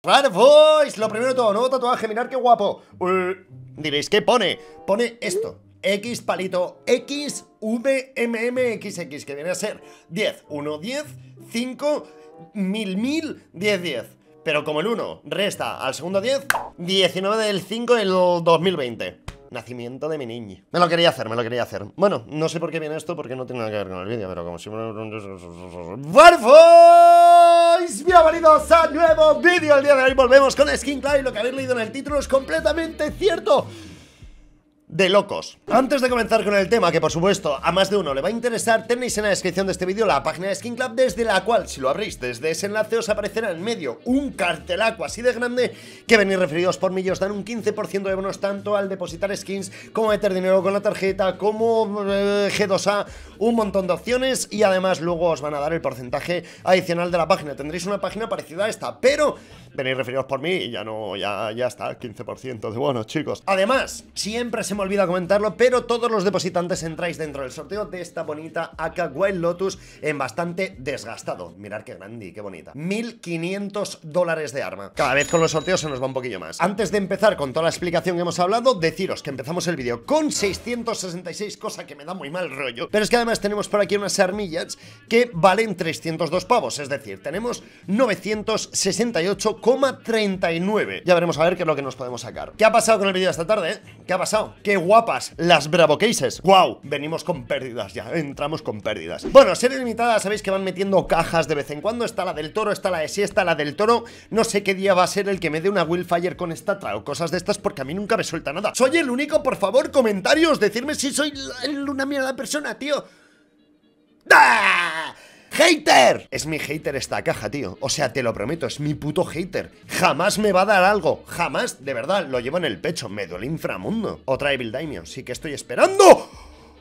Firefox, lo primero de todo, nuevo tatuaje, mirad qué guapo. Diréis, ¿qué pone? Pone esto, X palito, X, V, M, M, X, X, que viene a ser 10, 1, 10, 5, 1000, 10, 10. Pero como el 1 resta al segundo 10, 19 del 5 del 2020. Nacimiento de mi niño. Me lo quería hacer, me lo quería hacer. Bueno, no sé por qué viene esto, porque no tiene nada que ver con el vídeo, pero como siempre... ¡Firefox! Bienvenidos a nuevo vídeo. El día de hoy volvemos con Skin Club y lo que habéis leído en el título es completamente cierto. De locos. Antes de comenzar con el tema, que por supuesto a más de uno le va a interesar, tenéis en la descripción de este vídeo la página de Skin Club, desde la cual, si lo abrís desde ese enlace, os aparecerá en medio un cartelaco así de grande que venís referidos por mí y os dan un 15% de bonos tanto al depositar skins, como meter dinero con la tarjeta, como G2A, un montón de opciones, y además luego os van a dar el porcentaje adicional de la página. Tendréis una página parecida a esta, pero venís referidos por mí y ya no, ya está, 15% de bonos, chicos. Además, siempre se me olvida comentarlo, pero todos los depositantes entráis dentro del sorteo de esta bonita AK Wild Lotus en bastante desgastado. Mirad qué grande y qué bonita. 1500 dólares de arma. Cada vez con los sorteos se nos va un poquillo más. Antes de empezar con toda la explicación que hemos hablado, deciros que empezamos el vídeo con 666, cosa que me da muy mal rollo. Pero es que además tenemos por aquí unas armillas que valen 302 pavos, es decir, tenemos 968,39. Ya veremos a ver qué es lo que nos podemos sacar. ¿Qué ha pasado con el vídeo de esta tarde, ¿Qué ha pasado? ¡Qué guapas las Bravo Cases! ¡Wow! Venimos con pérdidas ya, entramos con pérdidas. Bueno, serie limitada, sabéis que van metiendo cajas de vez en cuando. Está la del Toro, está la de Siesta, la del Toro. No sé qué día va a ser el que me dé una Willfire con Statra o cosas de estas, porque a mí nunca me suelta nada. Soy el único, por favor, comentarios, decirme si soy una mierda de persona, tío. ¡Ah! ¡Hater! Es mi hater esta caja, tío. O sea, te lo prometo, es mi puto hater. Jamás me va a dar algo. Jamás, de verdad, lo llevo en el pecho. Me duele inframundo. Otra Evil Daimyo, sí que estoy esperando.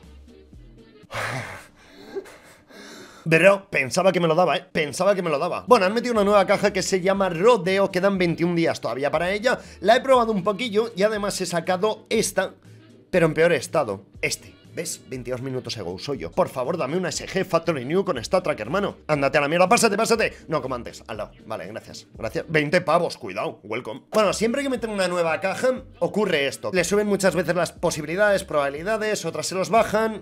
Pero pensaba que me lo daba, pensaba que me lo daba. Bueno, han metido una nueva caja que se llama Rodeo. Quedan 21 días todavía para ella. La he probado un poquillo y además he sacado esta, pero en peor estado. ¿Ves? 22 minutos ago, soy yo. Por favor, dame una SG Factory New con StatTrak, hermano. Ándate a la mierda, pásate, pásate. No, como antes, al lado. Vale, gracias. Gracias. 20 pavos, cuidado, welcome. Bueno, siempre que meten una nueva caja, ocurre esto. Le suben muchas veces las posibilidades, probabilidades, otras se los bajan.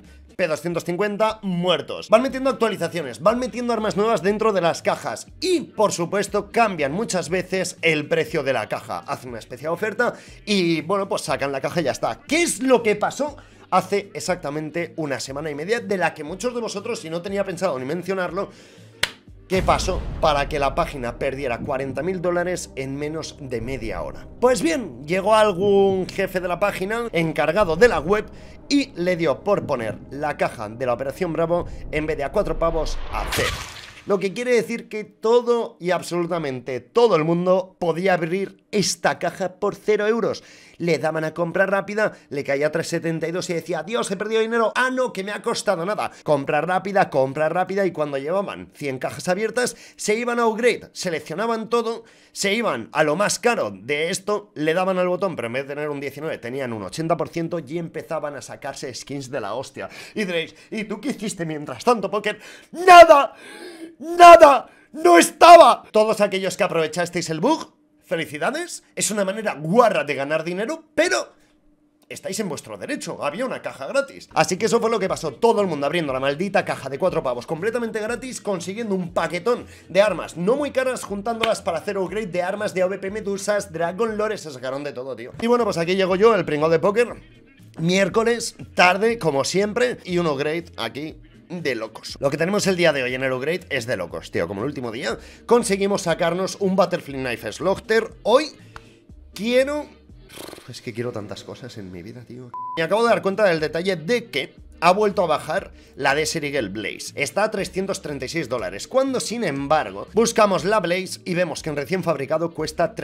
P250 muertos. Van metiendo actualizaciones, van metiendo armas nuevas dentro de las cajas y, por supuesto, cambian muchas veces el precio de la caja. Hacen una especie de oferta y, bueno, pues sacan la caja y ya está. ¿Qué es lo que pasó hace exactamente una semana y media, de la que muchos de vosotros, si no tenía pensado ni mencionarlo, qué pasó para que la página perdiera 40.000 dólares en menos de media hora? Pues bien, llegó algún jefe de la página encargado de la web y le dio por poner la caja de la Operación Bravo en vez de a 4 pavos a 0. Lo que quiere decir que todo y absolutamente todo el mundo podía abrir esta caja por 0 euros. Le daban a compra rápida, le caía 3,72 y decía, Dios, he perdido dinero. Ah, no, que me ha costado nada. Compra rápida, y cuando llevaban 100 cajas abiertas, se iban a upgrade, seleccionaban todo, se iban a lo más caro de esto, le daban al botón, pero en vez de tener un 19, tenían un 80% y empezaban a sacarse skins de la hostia. Y diréis, ¿y tú qué hiciste mientras tanto, Poker? ¡Nada! ¡Nada! ¡No estaba! Todos aquellos que aprovechasteis el bug, felicidades, es una manera guarra de ganar dinero, pero estáis en vuestro derecho, había una caja gratis. Así que eso fue lo que pasó, todo el mundo abriendo la maldita caja de 4 pavos completamente gratis, consiguiendo un paquetón de armas no muy caras, juntándolas para hacer upgrade de armas de AWP Medusas, Dragon Lore, se sacaron de todo, tío. Y bueno, pues aquí llego yo, el pringao de Poker, miércoles, tarde, como siempre, y un upgrade aquí de locos. Lo que tenemos el día de hoy en el upgrade es de locos, tío. Como el último día conseguimos sacarnos un Butterfly Knife Slaughter. Hoy quiero... Es que quiero tantas cosas en mi vida, tío. Me acabo de dar cuenta del detalle de que ha vuelto a bajar la Desert Eagle Blaze. Está a 336 dólares, cuando sin embargo buscamos la Blaze y vemos que en recién fabricado cuesta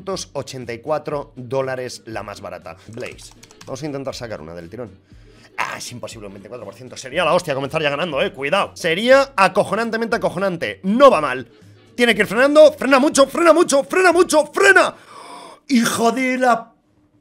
384 dólares la más barata. Blaze. Vamos a intentar sacar una del tirón. Ah, es imposible, un 24%. Sería la hostia comenzar ya ganando, cuidado. Sería acojonantemente acojonante. No va mal. Tiene que ir frenando. Frena mucho, frena mucho, frena mucho, frena. Hijo de la...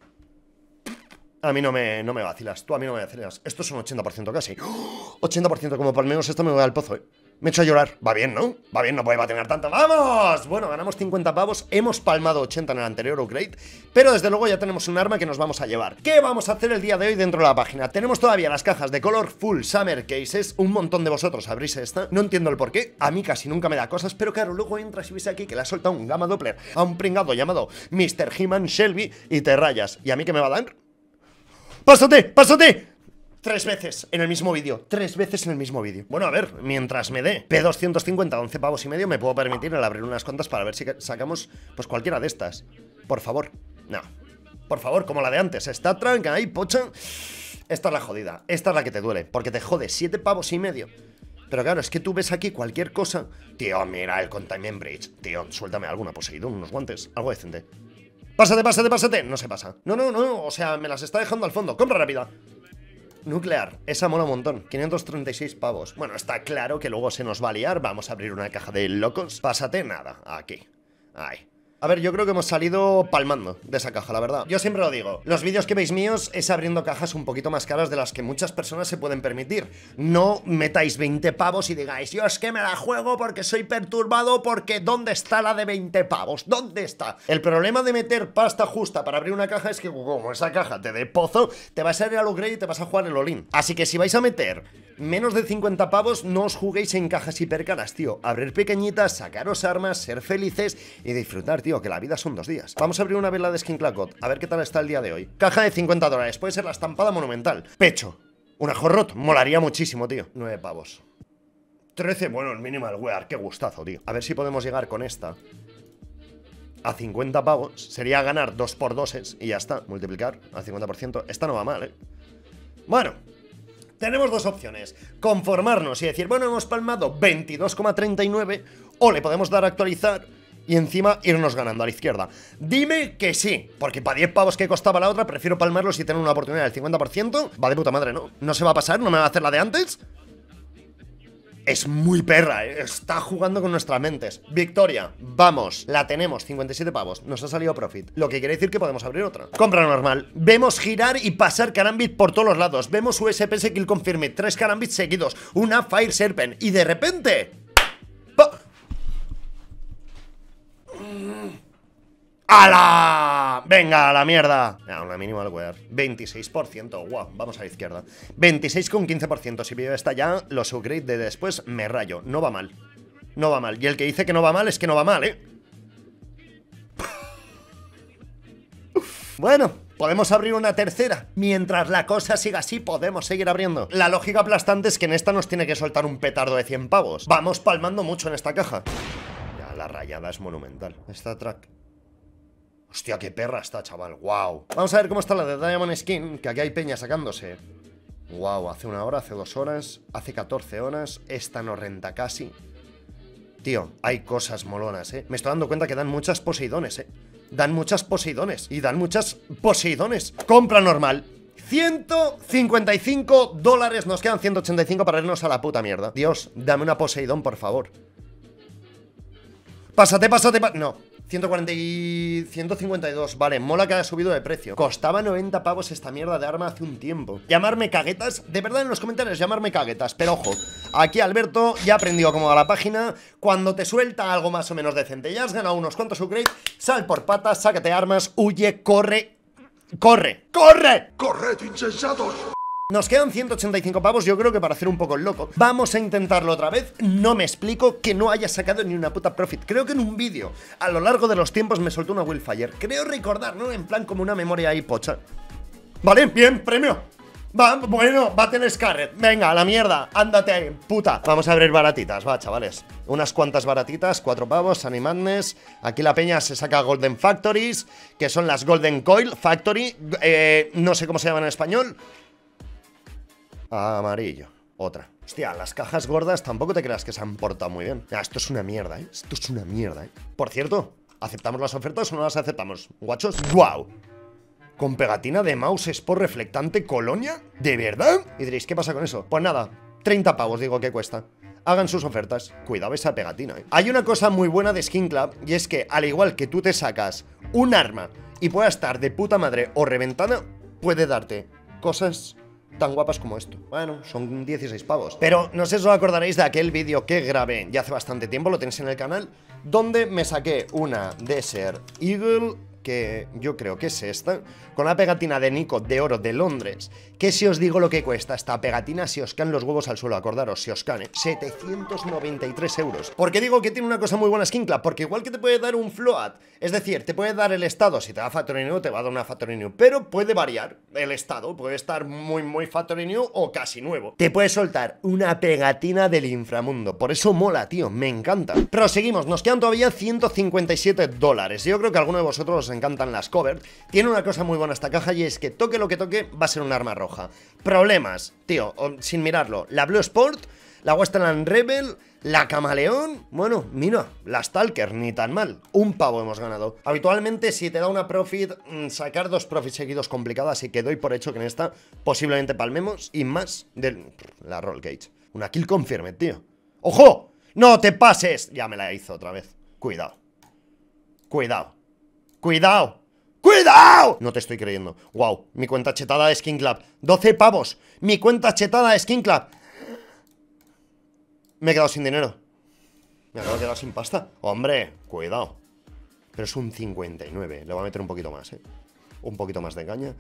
A mí no me vacilas. Tú a mí no me vacilas. Esto es un 80% casi. 80%, como por lo menos esto me voy al pozo, Me he hecho llorar. Va bien, ¿no? Va bien, no puede patinar tanto. ¡Vamos! Bueno, ganamos 50 pavos. Hemos palmado 80 en el anterior upgrade. Pero desde luego ya tenemos un arma que nos vamos a llevar. ¿Qué vamos a hacer el día de hoy dentro de la página? Tenemos todavía las cajas de Colorful Summer Cases. Un montón de vosotros abrís esta. No entiendo el por qué. A mí casi nunca me da cosas. Pero claro, luego entras y ves aquí que le ha soltado un Gamma Doppler a un pringado llamado Mr. He-Man Shelby y te rayas. ¿Y a mí qué me va a dar? ¡Pásate! ¡Pásate! 3 veces en el mismo vídeo. 3 veces en el mismo vídeo. Bueno, a ver, mientras me dé P250 11 pavos y medio, me puedo permitir el abrir unas cuantas para ver si sacamos pues cualquiera de estas. Por favor. No. Por favor, como la de antes. Está tranca ahí, pocha. Esta es la jodida. Esta es la que te duele. Porque te jode 7 pavos y medio. Pero claro, es que tú ves aquí cualquier cosa. Tío, mira el Containment Bridge. Tío, suéltame alguna Poseidón, unos guantes. Algo decente. Pásate, pásate, pásate. No se pasa. No, no, no. O sea, me las está dejando al fondo. Compra rápida. Nuclear, esa mola un montón. 536 pavos. Bueno, está claro que luego se nos va a liar. Vamos a abrir una caja de locos. Pásate, nada, aquí. Ahí. A ver, yo creo que hemos salido palmando de esa caja, la verdad. Yo siempre lo digo, los vídeos que veis míos es abriendo cajas un poquito más caras de las que muchas personas se pueden permitir. No metáis 20 pavos y digáis, yo es que me la juego porque soy perturbado, porque ¿dónde está la de 20 pavos? ¿Dónde está? El problema de meter pasta justa para abrir una caja es que como esa caja te dé pozo, te vas a ir al upgrade y te vas a jugar el all-in. Así que si vais a meter menos de 50 pavos, no os juguéis en cajas hipercaras, tío. Abrir pequeñitas, sacaros armas, ser felices y disfrutar, tío, que la vida son 2 días. Vamos a abrir una vela de Skin Clacot, a ver qué tal está el día de hoy. Caja de 50 dólares, puede ser la estampada monumental. Pecho, una Horrot, molaría muchísimo, tío. 9 pavos. 13, bueno, el minimal wear, qué gustazo, tío. A ver si podemos llegar con esta a 50 pavos. Sería ganar 2 por 2 y ya está, multiplicar al 50%. Esta no va mal, ¿eh? Bueno, tenemos 2 opciones, conformarnos y decir, bueno, hemos palmado 22,39 o le podemos dar a actualizar y encima irnos ganando a la izquierda. Dime que sí, porque para 10 pavos que costaba la otra prefiero palmarlos y tener una oportunidad del 50%. Va de puta madre, ¿no? ¿No se va a pasar? ¿No me va a hacer la de antes? Es muy perra, ¿eh? Está jugando con nuestras mentes. Victoria, vamos, la tenemos, 57 pavos. Nos ha salido profit, lo que quiere decir que podemos abrir otra. Compra normal, vemos girar y pasar Karambit por todos los lados. Vemos USPS Kill Confirmed, 3 Karambits seguidos, una Fire Serpent y de repente... ¡Hala! ¡Venga, a la mierda! Una minimal wear. 26%. Guau, vamos a la izquierda. 26,15%. Si pido esta ya, los upgrade de después me rayo. No va mal. No va mal. Y el que dice que no va mal es que no va mal, ¿eh? Bueno, podemos abrir una tercera. Mientras la cosa siga así, podemos seguir abriendo. La lógica aplastante es que en esta nos tiene que soltar un petardo de 100 pavos. Vamos palmando mucho en esta caja. Ya, la rayada es monumental. Esta track... Hostia, qué perra está, chaval, wow. Vamos a ver cómo está la de Diamond Skin, que aquí hay peña sacándose. Wow, hace 1 hora, hace 2 horas, hace 14 horas. Esta no renta casi. Tío, hay cosas molonas, Me estoy dando cuenta que dan muchas Poseidones, Dan muchas Poseidones. Y dan muchas Poseidones. Compra normal. 155 dólares. Nos quedan 185 para irnos a la puta mierda. Dios, dame una Poseidón, por favor. Pásate, pásate, no. 140 y 152, vale, mola que haya subido de precio. Costaba 90 pavos esta mierda de arma hace un tiempo. Llamarme caguetas, de verdad en los comentarios llamarme caguetas. Pero ojo, aquí Alberto ya aprendió cómo va la página. Cuando te suelta algo más o menos decente, ya has ganado unos cuantos upgrades, sal por patas, sácate armas, huye, corre. ¡Corre! ¡Corre! ¡Corred, insensatos! Nos quedan 185 pavos, yo creo que para hacer un poco el loco. Vamos a intentarlo otra vez. No me explico que no haya sacado ni una puta profit. Creo que en un vídeo, a lo largo de los tiempos, me soltó una Willfire. Creo recordar, ¿no? En plan como una memoria ahí pocha. Vale, bien, premio. Va, bueno, Battle Scarlet. Venga, a la mierda, ándate ahí, puta. Vamos a abrir baratitas, va, chavales. Unas cuantas baratitas, 4 pavos, Sunny Madness. Aquí la peña se saca Golden Factories, que son las Golden Coil Factory. No sé cómo se llaman en español. Amarillo, otra. Hostia, las cajas gordas tampoco te creas que se han portado muy bien. Esto es una mierda, Esto es una mierda, Por cierto, ¿aceptamos las ofertas o no las aceptamos? ¿Guachos? ¡Guau! ¿Con pegatina de mouse Sport reflectante Colonia? ¿De verdad? Y diréis, ¿qué pasa con eso? Pues nada, 30 pavos digo que cuesta. Hagan sus ofertas. Cuidado esa pegatina, Hay una cosa muy buena de Skin Club, y es que al igual que tú te sacas un arma y pueda estar de puta madre o reventada, puede darte cosas tan guapas como esto. Bueno, son 16 pavos. Pero no sé si os acordaréis de aquel vídeo que grabé ya hace bastante tiempo, lo tenéis en el canal, donde me saqué una Desert Eagle, que yo creo que es esta, con la pegatina de Nico de oro de Londres, que si os digo lo que cuesta esta pegatina, si os caen los huevos al suelo, acordaros, si os caen, 793 euros. ¿Por qué digo que tiene una cosa muy buena Skin Club? Porque igual que te puede dar un float, es decir, te puede dar el estado, si te da Factory New, te va a dar una Factory New, pero puede variar el estado, puede estar muy Factory New o casi nuevo. Te puede soltar una pegatina del inframundo, por eso mola, tío, me encanta. Proseguimos, nos quedan todavía 157 dólares. Yo creo que a alguno de vosotros os encantan las covers. Tiene una cosa muy buena esta caja y es que toque lo que toque, va a ser un arma roja. Problemas, tío, sin mirarlo, la Blue Sport, la Westland Rebel, la Camaleón, bueno, mira, la Stalker, ni tan mal. Un pavo hemos ganado. Habitualmente, si te da una profit, sacar 2 profits seguidos complicado, así que doy por hecho que en esta posiblemente palmemos y más de la Roll Cage. Una kill confirmed, tío. ¡Ojo! ¡No te pases! Ya me la hizo otra vez. Cuidado. Cuidado. ¡Cuidado! ¡Cuidado! No te estoy creyendo. Wow, mi cuenta chetada de Skin Club. 12 pavos. Mi cuenta chetada de Skin Club. Me he quedado sin dinero. Me acabo de quedar sin pasta. Hombre, cuidado. Pero es un 59. Le voy a meter un poquito más, un poquito más de caña.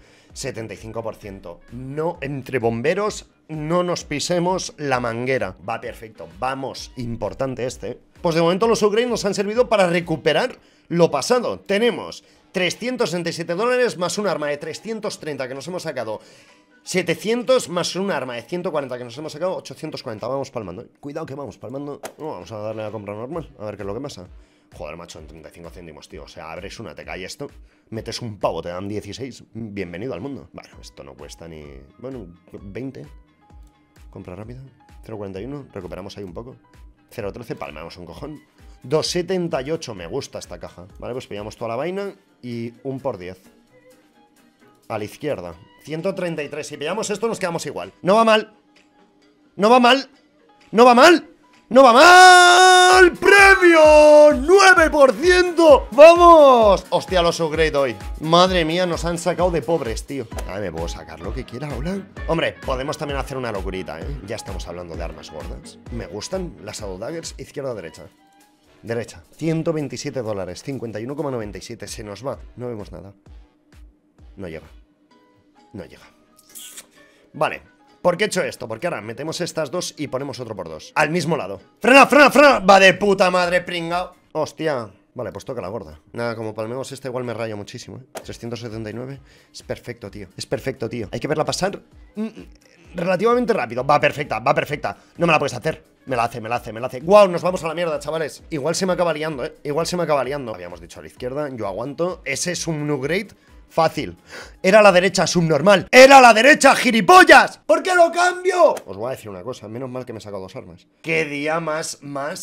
75%. No, entre bomberos, no nos pisemos la manguera. Va perfecto. Vamos, importante este. Pues de momento los upgrades nos han servido para recuperar lo pasado. Tenemos 367 dólares más un arma de 330 que nos hemos sacado. 700 más un arma de 140 que nos hemos sacado. 840, vamos palmando. Cuidado que vamos palmando. No, vamos a darle a la compra normal, a ver qué es lo que pasa. Joder, macho, en 35 céntimos, tío. O sea, abres una, te cae esto, metes un pavo, te dan 16. Bienvenido al mundo. Bueno, esto no cuesta ni... Bueno, 20. Compra rápida. 0,41, recuperamos ahí un poco. 0,13, palmamos un cojón. 2,78, me gusta esta caja. Vale, pues pillamos toda la vaina y un por 10. A la izquierda. 133, si pillamos esto nos quedamos igual. No va mal. No va mal. No va mal. ¡No va mal! ¡Premio! ¡9%! ¡Vamos! Hostia, los upgrade hoy. Madre mía, nos han sacado de pobres, tío. A ver, me puedo sacar lo que quiera, hola. Hombre, podemos también hacer una locurita, Ya estamos hablando de armas gordas. Me gustan las Shadow Daggers, izquierda o derecha. Derecha. 127 dólares, 51,97. Se nos va. No vemos nada. No llega. No llega. Vale. ¿Por qué he hecho esto? Porque ahora metemos estas dos y ponemos otro por 2. Al mismo lado. ¡Frena, frena, frena! ¡Va de puta madre, pringao! ¡Hostia! Vale, pues toca la gorda. Nada, como palmemos esta igual me rayo muchísimo, 379. Es perfecto, tío. Es perfecto, tío. Hay que verla pasar relativamente rápido. Va perfecta, va perfecta. No me la puedes hacer. Me la hace, me la hace, me la hace. ¡Guau! Nos vamos a la mierda, chavales. Igual se me acaba liando, Igual se me acaba liando. Habíamos dicho a la izquierda, yo aguanto. Ese es un upgrade fácil. Era la derecha, subnormal. ¡Era la derecha, gilipollas! ¿Por qué lo cambio? Os voy a decir una cosa, menos mal que me he sacado 2 armas. ¡Qué día más!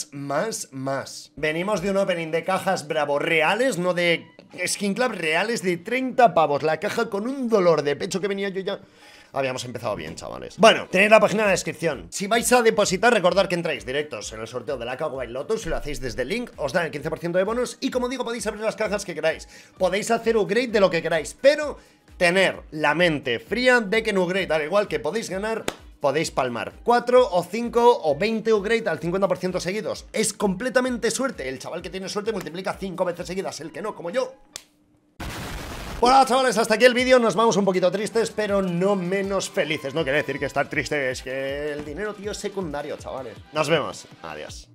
Venimos de un opening de cajas Bravo reales, no de Skin Club, reales de 30 pavos. La caja con un dolor de pecho que venía yo ya. Habíamos empezado bien, chavales. Bueno, tenéis la página en la descripción. Si vais a depositar, recordad que entráis directos en el sorteo de la Kawaii Lotus. Si lo hacéis desde el link, os dan el 15% de bonus. Y como digo, podéis abrir las cajas que queráis. Podéis hacer upgrade de lo que queráis. Pero tener la mente fría de que en upgrade, al igual que podéis ganar, podéis palmar 4 o 5 o 20 upgrade al 50% seguidos. Es completamente suerte. El chaval que tiene suerte multiplica 5 veces seguidas. El que no, como yo. Bueno, chavales, hasta aquí el vídeo. Nos vamos un poquito tristes, pero no menos felices. No quiere decir que estar triste es que el dinero, tío, es secundario, chavales. Nos vemos. Adiós.